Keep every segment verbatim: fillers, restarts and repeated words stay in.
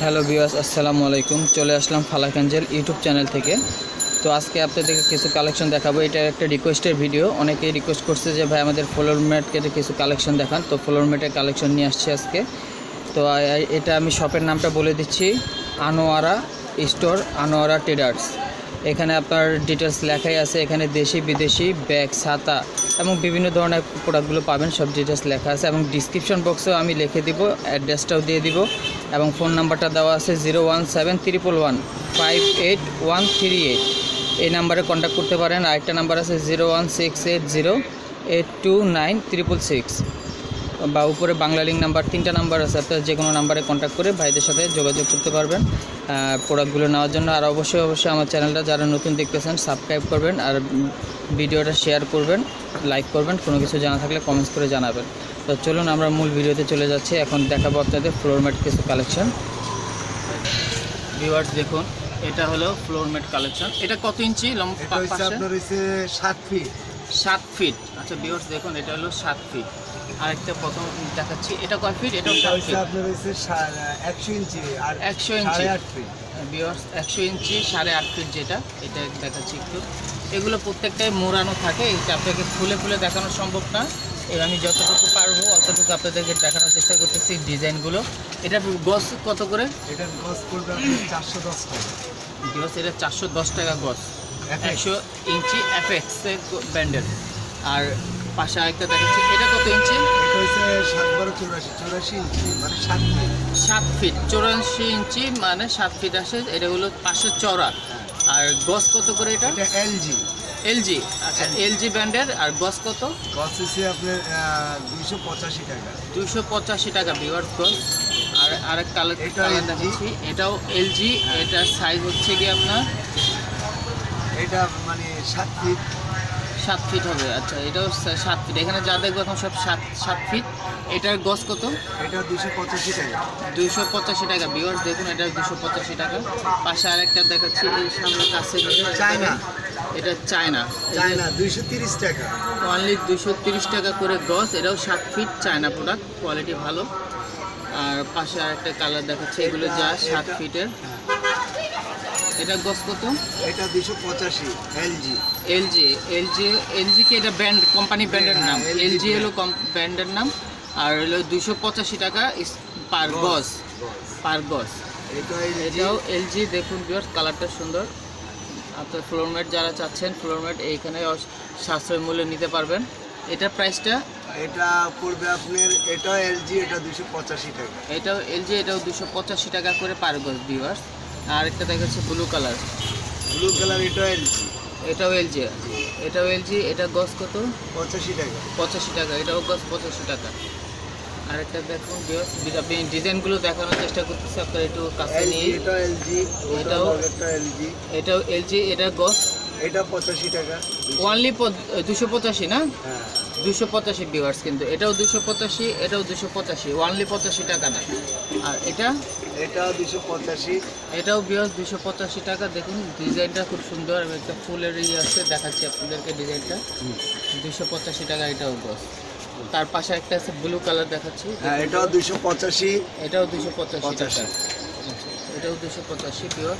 Hello viewers, আসসালামু আলাইকুম। চলে আসলাম ফালাক এঞ্জেল ইউটিউব চ্যানেল থেকে। তো আজকে আপনাদেরকে কিছু কালেকশন দেখাবো। এটা একটা রিকোয়েস্টের ভিডিও। অনেকেই রিকোয়েস্ট করছে যে ভাই আমাদের ফ্লোর ম্যাট কেটে কিছু কালেকশন দেখান। তো ফ্লোর ম্যাটের কালেকশন নিয়ে আসছি আজকে। তো এটা আমি শপের নামটা বলে দিচ্ছি, আনোয়ারা স্টোর, আনোয়ারা ট্রেডার্স। এখানে আপনার ডিটেলস লেখাই আছে। এখানে দেশি বিদেশি ব্যাগ, ছাতা এবং বিভিন্ন ধরনের প্রোডাক্টগুলো পাবেন, সব ডিটেলস লেখা আছে। এবং ডিসক্রিপশন বক্সেও আমি লিখে দিব, অ্যাড্রেসটাও দিয়ে দিব এবং ফোন নাম্বারটা দেওয়া আছে zero one seven triple one five eight one three eight. এই নাম্বারে কন্ট্যাক্ট করতে পারেন। আরেকটা নাম্বার আছে zero one six eight zero eight two nine triple six, বা উপরে বাংলা লিঙ্ক নাম্বার, তিনটা নাম্বার আছে। আপনারা যে কোনো নাম্বারে কন্ট্যাক্ট করে ভাইদের সাথে যোগাযোগ করতে পারবেন প্রোডাক্টগুলো নেওয়ার জন্য। আর অবশ্যই অবশ্যই আমার চ্যানেলটা যারা নতুন দেখতেছেন সাবস্ক্রাইব করবেন, আর ভিডিওটা শেয়ার করবেন, লাইক করবেন। কোনো কিছু জানা থাকলে কমেন্টস করে জানাবেন। তো চলুন আমরা মূল ভিডিওতে চলে যাচ্ছি। এখন দেখাবো আপনাদের ফ্লোর ম্যাট কিছু কালেকশন। ভিউয়ার্স দেখুন, এটা হলো ফ্লোর ম্যাট কালেকশন। এটা কত ইঞ্চি লম্বা? আপনার হইছে সাত ফিট। সাত ফিট। আচ্ছা ভিউয়ার্স দেখুন, এটা হলো সাত ফিট। আরেকটা প্রথম দেখাচ্ছি, এটা কয় ফিট? এটাও সাত ফিট। আপনার হইছে একশো ইঞ্চি আর একশো ইঞ্চি আট ফিট। ভিউয়ার্স একশো ইঞ্চি সাড়ে আট ফিট যেটা, এটা দেখাচ্ছি একটু। এগুলো প্রত্যেকটাই মোড়ানো থাকে। এটা আপনাকে খুলে খুলে দেখানো সম্ভব না। এর আমি যতটুকু পারবো অতটুকু আপনাদেরকে দেখানোর চেষ্টা করতেছি ডিজাইনগুলো। এটা গজ কত করে? এটার গজ পড়বে চারশো দশ টাকা। ভিউয়ার্স এটা চারশো দশ টাকা গজ, একশো ইঞ্চি এফএক্স ব্যান্ডের। আর পাশে আরেকটা দেখাচ্ছি, এটা কত ইঞ্চি? এটা হচ্ছে সাত বারো চৌরাশি চৌরাশি ইঞ্চি মানে সাত ফিট। সাত ফিট চৌরাশি ইঞ্চি মানে সাত ফিট আসে। এটা হলো পাশে চড়া। আর গজ কত করে এটা? এটা এলজি। এলজি, আচ্ছা এলজি ব্র্যান্ডের। আর গজ কত? গজ হচ্ছে আপনার দুইশো পঁচাশি টাকা। দুইশো পঁচাশি টাকা ভিউয়ার্স গজ। আর আরেক কালার কালার দেখাচ্ছি, এটাও এলজি। এটার সাইজ হচ্ছে কি আপনার এটা মানে সাত ফিট। সাত ফিট হবে। আচ্ছা এটাও সাত ফিট। এখানে যা দেখবো এখন সব সাত সাত ফিট। এটার গজ কত? এটা দুইশো পঁচাশি টাকা। দুইশো পঁচাশি টাকা ভিউয়ার্স দেখুন, এটা দুশো পঁচাশি টাকা। পাশে আরেকটা দেখাচ্ছি, এই সামনে কাছে চায়না। এটা চায়না, চায়না দুইশো তিরিশ টাকা। অনলি দুশো তিরিশ টাকা করে গজ। এটাও সাত ফিট, চায়না প্রোডাক্ট, কোয়ালিটি ভালো। আর পাশে আরেকটা কালার দেখাচ্ছে, এগুলো যা সাত ফিটের। এটা গজ কত? এটা দুইশো পঁচাশি। এলজি। এলজি এলজি এলজি কি এটা ব্র্যান্ড, কোম্পানি ব্র্যান্ডের নাম? এলজি হলো ব্র্যান্ডের নাম। আর হলো দুশো পঁচাশি টাকা পার গজ, পার গজ। এটাও এলজি। দেখুন ভিউয়ার্স কালারটা সুন্দর। আপনার ফ্লোর ম্যাট যারা চাচ্ছেন, ফ্লোর ম্যাট এইখানে সাশ্রয় মূল্যে নিতে পারবেন। এটার প্রাইসটা? এটা পড়বে আপনার, এটাও এলজি, এটা দুশো পঁচাশি টাকা। এটাও এলজি, এটাও দুশো পঁচাশি টাকা করে পার গজ ভিউয়ার্স। আর একটা দেখাচ্ছে ব্লু কালার। ব্লু কালার, এটাও এলজি। এটাও এলজি, এটাও এলজি। এটা গজ কত? পঁচাশি টাকা। পঁচাশি টাকা। এটাও গজ পঁচাশি টাকা। আরেকটা দেখুন ভিউয়ার্স, আপনি ডিজাইনগুলো দেখানোর চেষ্টা করতেছি, আপনারা একটু কাছে নিয়ে। এটাও এলজি, এটাও এলজি। এটাও এলজি। এটা গজ? এটা পঁচাশি টাকা। ওনলি দুশো পঁচাশি না? হ্যাঁ দুশো পঁচাশি ভিউয়ার্স। কিন্তু এটাও দুশো পঁচাশি, এটাও দুশো পঁচাশি, ওনলি পঁচাশি টাকা না। আর এটা? এটাও দুশো পঁচাশি। এটাও ভিউয়ার্স দুশো পঁচাশি টাকা। দেখুন ডিজাইনটা খুব সুন্দর, এবং একটা ফুলের ইয়ে আছে, দেখাচ্ছি আপনাদেরকে ডিজাইনটা। দুশো পঁচাশি টাকা এটাও গজ। তার পাশে একটা আছে ব্লু কালার দেখাচ্ছি, হ্যাঁ এটাও দুশো পঁচাশি। এটাও দুশো পঁচাশি টাকা। পঁচাশি। এটাও দুশো পঁচাশি ভিউয়ার্স।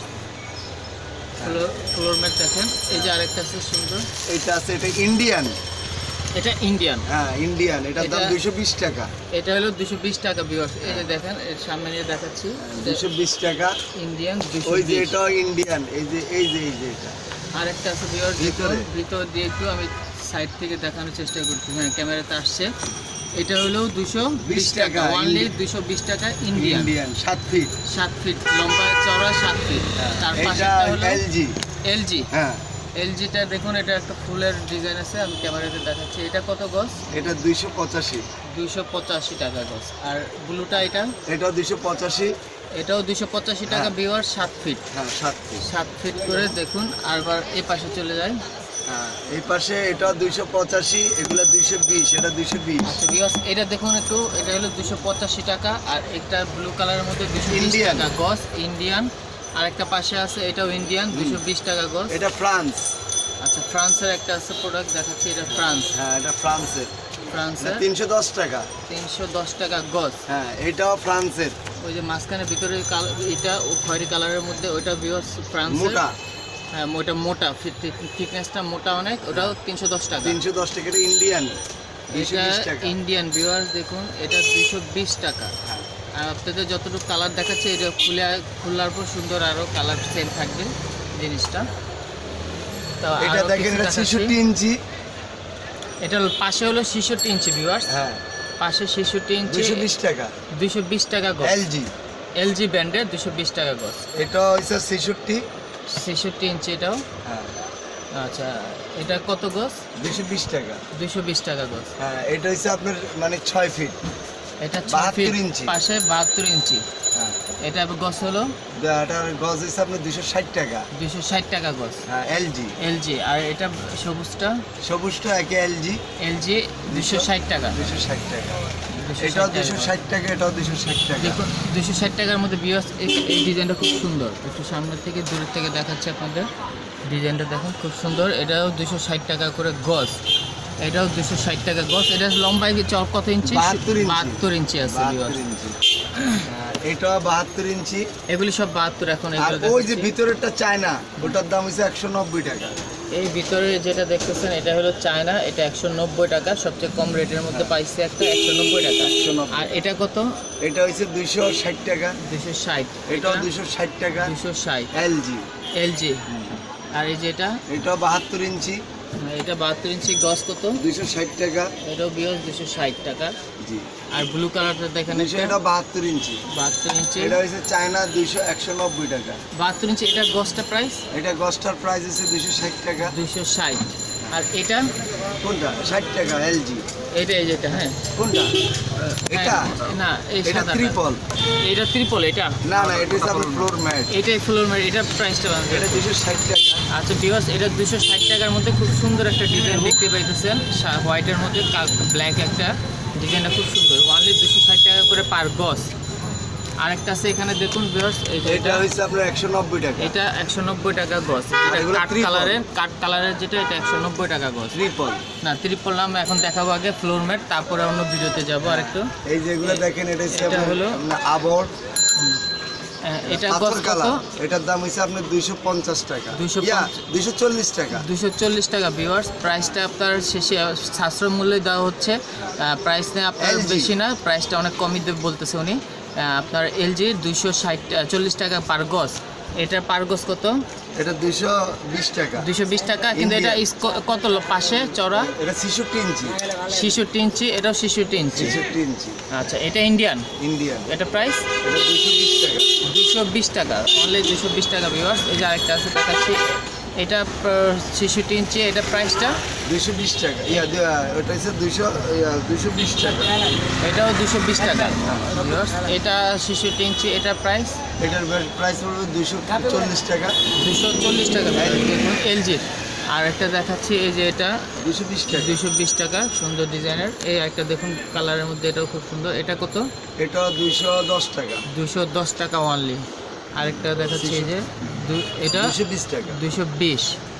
ফ্লোর ফ্লোর ম্যাট দেখেন, এই যে আরেকটা আছে সুন্দর। এটা আছে, এটা ইন্ডিয়ান। এটা ইন্ডিয়ান। হ্যাঁ ইন্ডিয়ান, এটার দাম এটা- দুইশো বিশ টাকা। এটা হলো দুশো বিশ টাকা ভিউয়ার্স। এই যে দেখেন, এর সামনে নিয়ে দেখাচ্ছি, দুশো বিশ টাকা। ইন্ডিয়ান দুশো ওই যে বিশ। এটাও ইন্ডিয়ান, এই যে এই যে এই যে এটা আরেকটা আছে ভিউয়ার্স, ভিতরে। ভিতর ভিতর দিয়ে একটু আমি সাইড থেকে দেখানোর চেষ্টা করছি। হ্যাঁ ক্যামেরাতে আসছে। এটা হলো দুশো বিশ টাকা, অনলি দুশো বিশ টাকা ইন্ডিয়ান। ইন্ডিয়ান সাত ফিট। সাত ফিট লম্বা, চওড়া সাত ফিট। তার পাশে এটা হলো এলজি। এলজি। হ্যাঁ এলজিটা দেখুন, এটা একটা ফুলের ডিজাইন আছে, আমি ক্যামেরাতে দেখাচ্ছি। এটা কত গজ? এটা দুইশো পঁচাশি। দুইশো পঁচাশি টাকা গজ। আর ব্লুটা এটা? এটাও দুইশো পঁচাশি। এটাও দুইশো পঁচাশি টাকা ভিউয়ার, সাত ফিট। হ্যাঁ সাত ফিট। সাত ফিট করে দেখুন। আরবার এই পাশে চলে যায়। হ্যাঁ এই পাশে এটাও দুইশো পঁচাশি, এগুলো দুইশো বিশ, এটা দুইশো বিশ। আচ্ছা ভিউয়ার্স এটা দেখুন একটু, এটা হলো দুশো পঁচাশি টাকা। আর একটা ব্লু কালারের মধ্যে দুশো বিশ Indian। টাকা গজ, ইন্ডিয়ান। আর একটা পাশে আছে, এটাও ইন্ডিয়ান, দুশো বিশ টাকা গজ। এটা ফ্রান্স। আচ্ছা ফ্রান্সের একটা আছে প্রোডাক্ট দেখাচ্ছি, এটা ফ্রান্স। হ্যাঁ এটা ফ্রান্সের। ফ্রান্সের তিনশো দশ টাকা। তিনশো দশ টাকা গজ। হ্যাঁ এটাও ফ্রান্সের। ওই যে মাঝখানে ভিতরে এটা ও খয়েরি কালারের মধ্যে ওইটা ভিউয়ার্স ফ্রান্সের মোটা হ্যাঁ ওটা মোটা থিকনেসটা মোটা অনেক, ওটাও তিনশো দশ টাকা। তিনশো দশ টাকা এটা ইন্ডিয়ান এটা ইন্ডিয়ান ভিউয়ার্স দেখুন এটা দুইশো বিশ টাকা। আর আপনাদের যতটুকু কালার দেখাচ্ছে এটা খুলে খোলার পর সুন্দর আরও কালার সেম থাকবে জিনিসটা। তো এটা আরো দেখেন কিছু এটা দেখাচ্ছি। ছেষট্টি ইঞ্চি, এটা হলো পাশে হলো ছেষট্টি ইঞ্চি ভিউয়ার্স, হ্যাঁ পাশে ছেষট্টি ইঞ্চি দুইশো বিশ টাকা দুইশো বিশ টাকা গজ। এলজি। এলজি ব্র্যান্ডের দুইশো বিশ টাকা গজ। এটা হচ্ছে ছেষট্টি, ছেষট্টি ইঞ্চি এটাও। হ্যাঁ আচ্ছা এটা কত গজ? দুইশো বিশ টাকা। দুইশো বিশ টাকা গজ। হ্যাঁ এটা হচ্ছে আপনার মানে ছয় ফিট, এটা বাহাত্তর ছয় ইঞ্চি। পাশে বাহাত্তর ইঞ্চি। হ্যাঁ এটা গজ হলো এটার গজ হচ্ছে আপনার দুইশো ষাট টাকা, দুইশো ষাট টাকা গজ। হ্যাঁ এলজি। এলজি আর এটা সবুজটা সবুজটা একে এলজি এলজি দুইশো ষাট টাকা। দুইশো ষাট টাকা, দুইশো এটাও ষাট দুইশো টাকা। ষাট টাকা, এটাও দুইশো ষাট টাকা। দেখুন দুইশো ষাট টাকার মধ্যে বিয়াস এই ডিজাইনটা খুব সুন্দর, একটু সামনে থেকে দূরের থেকে দেখাচ্ছে আপনাদের, ডিজাইনটা দেখুন খুব সুন্দর। এটাও দুইশো ষাট টাকা করে গজ, এটাও দুইশো ষাট টাকা গজ। এটা লম্বায় চক কত ইঞ্চি? বাহাত্তর ইঞ্চি। বাহাত্তর ইঞ্চি আছে বাহাত্তর viewers। ইঞ্চি, হ্যাঁ, এটাও বাহাত্তর ইঞ্চি। এগুলি সব বাহাত্তর এখন আর এগুলো ওই যে দেখাচ্ছি। ভিতরেরটা চায়না, ওটার দাম হচ্ছে একশো নব্বই টাকা। এই ভিতরে যেটা দেখতেছেন এটা হলো চায়না, এটা একশো নব্বই টাকা, সবচেয়ে কম রেটের মধ্যে পাইছে একটা একশো নব্বই টাকা। একশো নব্বই। আর এটা কত? এটা হচ্ছে দুইশো ষাট টাকা, দুইশো ষাট। এটাও দুইশো ষাট টাকা, দুইশো ষাট এলজি। এলজি। আর এই যে এটা এটাও বাহাত্তর ইঞ্চি, এটা বাহাত্তর ইঞ্চি গজ কত? দুইশো ষাট টাকা। এটাও বিয়স দুশো ষাট টাকা। জি। আর ব্লু কালারটা দেখেন দুইশো, এটা বাহাত্তর ইঞ্চি, বাহাত্তর ইঞ্চি। এটা হচ্ছে চায়না দুইশো একশো নব্বই টাকা। বাহাত্তর ইঞ্চি এটা গজটা প্রাইস এটা গজটার প্রাইস হচ্ছে দুইশো ষাট টাকা। দুইশো ষাট। আর এটা কোনটা? ষাট টাকা এলজি। এটা এই যেটা হ্যাঁ কোনটা? এটা হ্যাঁ, না এই এটা সাদা ত্রিপল। এটা ত্রিপল। এটা না না এটা হচ্ছে আপনার ফ্লোর ম্যাট, এটাই ফ্লোর ম্যাট। এটা প্রাইসটা এটা দুইশো ষাট টাকা। আচ্ছা বিকজ এটা দুশো ষাট টাকার মধ্যে খুব সুন্দর একটা ডিজাইন দেখতে পাইতেছেন, হোয়াইটের মধ্যে ব্ল্যাক একটা ডিজাইনটা খুব সুন্দর, অনলি দুশো ষাট টাকা করে পার গজ। আরেকটা আছে এখানে দেখুন ভিউয়ার্স, এই যে এটা হচ্ছে আপনার একশো নব্বই টাকা। এটা একশো নব্বই টাকা গজ। এটা এগুলো কাঠ triple। কালারের কাঠ কালারের যেটা এটা একশো নব্বই টাকা গজ। ট্রিপল। না ত্রিপল নাম এখন দেখাবো, আগে ফ্লোর ম্যাট, তারপরে অন্য ভিডিওতে যাবো আরেকটু। এই যেগুলো দেখেন এটা হচ্ছে এটা আপনার হলো আপনার আবর হ্যাঁ, এটা গজ পাথর কত? কালার, এটার দাম হচ্ছে আপনার দুইশো পঞ্চাশ টাকা, দুইশো ইয়া, পঞ্চাশ। দুইশো চল্লিশ টাকা। দুশো চল্লিশ টাকা ভিউয়ার্স। প্রাইসটা আপনার শেষে সাশ্রয় মূল্যে দেওয়া হচ্ছে, প্রাইস নেই আপনার এলজি। বেশি না, প্রাইসটা অনেক কমই দেবে বলতেছে উনি। আহ, আপনার এলজি দুইশো ষাট চল্লিশ টাকা পার গজ। এটার পার গজ কত? এটা দুইশো বিশ টাকা। দুইশো বিশ টাকা। কিন্তু এটা Indian। ইস- ক- কত লো- পাশে চড়া এটা ছেষট্টি ইঞ্চি, ছেষট্টি ইঞ্চি, এটাও ছেষট্টি ইঞ্চি। ছেষট্টি ইঞ্চি আচ্ছা এটা ইন্ডিয়ান, ইন্ডিয়ান। এটা প্রাইস এটা দুইশো বিশ টাকা। দুশো বিশ টাকা, অনলি দুশো বিশ টাকা ভিউয়ার্স। এই যে আরেকটা আছে দেখাচ্ছি, এটা ছেষট্টি ইঞ্চি, এটা প্রাইসটা দুইশো বিশ টাকা, ইয়া দু- ওটা হচ্ছে দুইশো দুইশো বিশ টাকা। এটাও দুশো বিশ টাকা ভিউয়ার্স। এটা ছেষট্টি ইঞ্চি, এটা প্রাইস এটার প্রাইস পড়বে দুইশো চল্লিশ টাকা, দুশো চল্লিশ টাকা দেখুন এলজির। আর একটা দেখাচ্ছি এই যে এটা দুইশো বিশ টাকা। দুশো বিশ টাকা, সুন্দর ডিজাইনের। এই একটা দেখুন কালারের মধ্যে, এটাও খুব সুন্দর। এটা কত? এটা দুইশো দশ টাকা, দুশো দশ টাকা অনলি। আরেকটা দেখাচ্ছি এই যে দু- এটা দুইশো বিশ টাকা, দুশো বিশ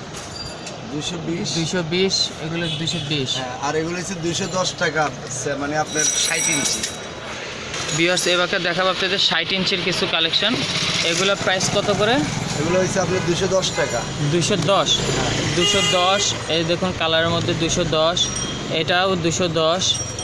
দুইশো বিশ। দুইশো বিশ এগুলো দুশো বিশ। হ্যাঁ, আর এগুলো হচ্ছে দুইশো দশ টাকা, সে- মানে আপনার ষাট ইঞ্চি। বিয়ার্স এবার দেখাবো আপনাদের ষাট ইঞ্চির কিছু কালেকশন। এগুলো প্রাইস কত করে? এগুলো হচ্ছে আপনার দুইশো দশ টাকা। দুশো দশ দুশো দশ এই দেখুন কালারের মধ্যে দুশো দশ। এটাও দুশো দশ,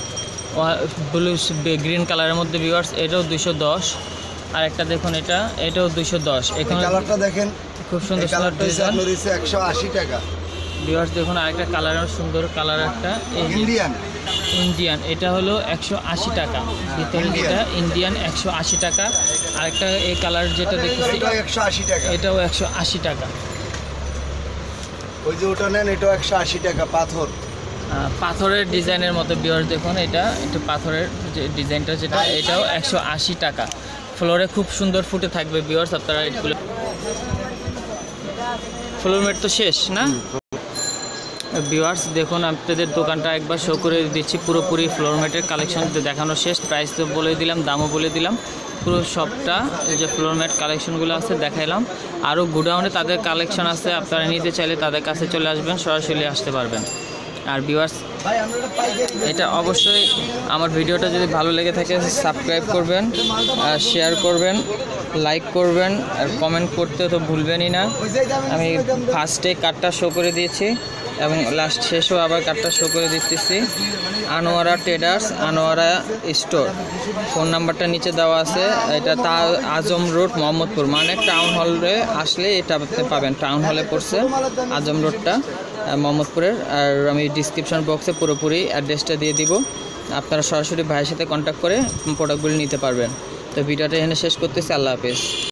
ব্লু গ্রিন কালারের মধ্যে বিয়ার্স, এটাও দুশো দশ। আর একটা দেখুন এটা, এটাও দুশো দশ। এই এখানে কালারটা দেখেন, খুব সুন্দর এই কালারটা হচ্ছে আপনার হচ্ছে একশো আশি টাকা। বিয়ার্স দেখুন আরেকটা কালারের সুন্দর কালার একটা, এই যে ইন্ডিয়ান। ইন্ডিয়ান, এটা হলো একশো আশি টাকা ভিতরে Indian। যেটা ইন্ডিয়ান একশো আশি টাকা। আরেকটা এই কালার যেটা দেখতেছি এটাও একশো আশি টাকা। এটাও একশো আশি টাকা। ওই যে ওটা নেন, এটাও একশো আশি টাকা, পাথর। আহ, পাথরের ডিজাইনের মতো বিয়ার্স দেখুন, এটা একটু পাথরের যে ডিজাইনটা যেটা, এটাও একশো আশি টাকা। ফ্লোরে খুব সুন্দর ফুটে থাকবে বিয়ার্স, আপনারা এগুলো ফ্লোর ম্যাট তো শেষ না ভিউয়ার্স। দেখুন আপনাদের দোকানটা একবার শো করে দিচ্ছি, পুরোপুরি ফ্লোর ম্যাটের কালেকশন দেখানো শেষ। প্রাইস তো বলে দিলাম, দামও বলে দিলাম, পুরো সবটা যে ফ্লোর ম্যাট কালেকশনগুলো আছে দেখাইলাম। আরও গুডাউনে তাদের কালেকশন আছে, আপনারা নিতে চাইলে তাদের কাছে চলে আসবেন, সরাসরি আসতে পারবেন। আর ভিউয়ার্স ভাই আমরা এটা পাইকারি বেচি। এটা অবশ্যই আমার ভিডিওটা যদি ভালো লেগে থাকে সাবস্ক্রাইব করবেন, শেয়ার করবেন, লাইক করবেন আর কমেন্ট করতে তো ভুলবেনই না। ওই যে দাম আমি ফার্স্টে কার্ডটা শো করে দিয়েছি এবং লাস্ট শেষেও আবার কার্ডটা শো করে দিতেছি। Anwara traders, Anwara store, phone নাম্বারটা নিচে দেওয়া আছে। এটা তা আজম রোড মোহাম্মদপুর, মানে টাউন হলে আসলে এটা আপনি পাবেন। টাউন হলে পড়ছে আজম রোডটা আহ, মোহাম্মদপুরের। আর আমি ডিসক্রিপশন বক্সে পুরোপুরি অ্যাড্রেসটা দিয়ে দিব, আপনারা সরাসরি ভাইয়ের সাথে কন্ট্যাক্ট করে প্রোডাক্টগুলি নিতে পারবেন। তো ভিডিওটা এখানে শেষ করতেছি, আল্লাহ হাফেজ।